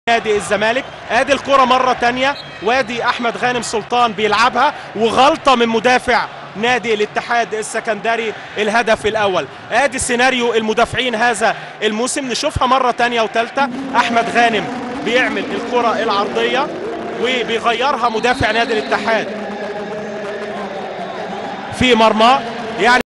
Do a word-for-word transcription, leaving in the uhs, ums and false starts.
نادي الزمالك. ادي الكرة مرة تانية، وادي احمد غانم سلطان بيلعبها، وغلطة من مدافع نادي الاتحاد السكندري الهدف الاول. ادي سيناريو المدافعين هذا الموسم، نشوفها مرة تانية وثالثة. احمد غانم بيعمل الكرة العرضية وبيغيرها مدافع نادي الاتحاد في مرماه. يعني